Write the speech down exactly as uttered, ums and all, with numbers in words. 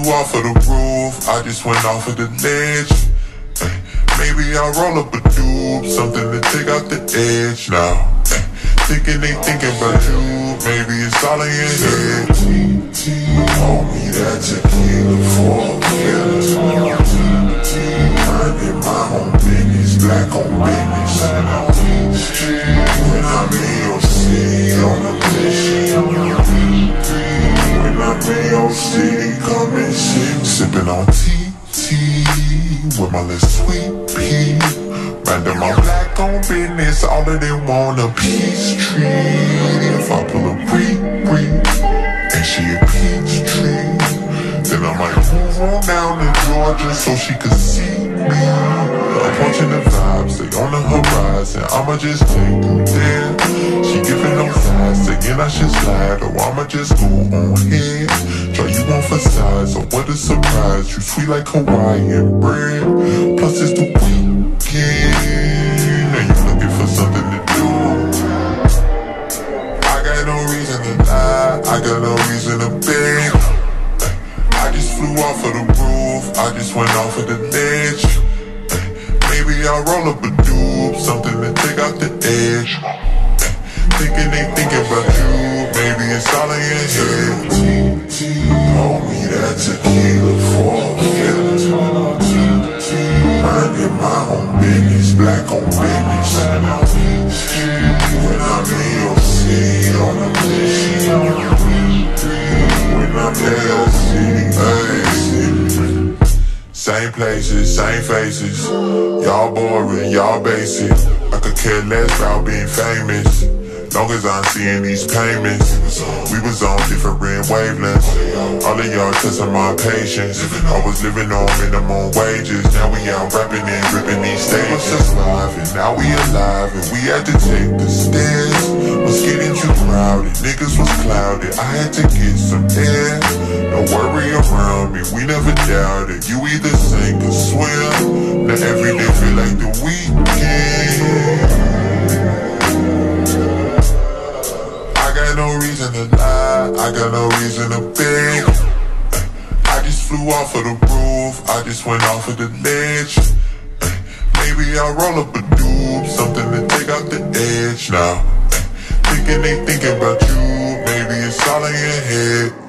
flew off of the roof, I just went off of the ledge. Ay, maybe I'll roll up a dube, something to take out the edge now. Ay, thinking they thinking about you, maybe it's all in your head. Hold me that tequila for a killer. Minding my own business, black on business. When I'm in your city on a mission. When I'm in your city, come and sit. Sipping on tea, tea, with my little sweet pea. Minding my black on business, all of them want a peace tree. If I pull a breed, breed, and she a peach tree, then I might move on down to Georgia so she could see me. I'm punching the vibes, they on the horizon, I'ma just take them there. She giving them sides, saying I should slide, or I'ma just go on here. Try you on for size, or what a surprise, you sweet like Hawaiian bread. Plus it's the weekend, and you looking for something to do. I got no reason to lie, I got no reason to beg. I just flew off of the roof, I just went off of the ledge. Maybe I'll roll up a dube, something to take out the edge. Thinking they thinking about you, maybe it's all in your head. Hold me that tequila for a killer. Minding my own business, black on business. When I'm in your city on a mission. When I'm in your city, hey. Same places, same faces. Y'all boring, y'all basic. I could care less about being famous, long as I'm seeing these payments. We was on different wavelengths. All of y'all testing my patience. I was living on minimum wages. Now we out rapping and ripping these stages. Surviving, now we alive and we had to take the stairs. Was getting too crowded, niggas was clouded. I had to get some air. Don't worry around me, we never doubted. You either sink or swim. Now every day feel like the weekend. I got no reason to lie, I got no reason to beg. I just flew off of the roof, I just went off of the ledge. Maybe I'll roll up a dube, something to take out the edge now. Thinking they thinking about you, maybe it's all in your head.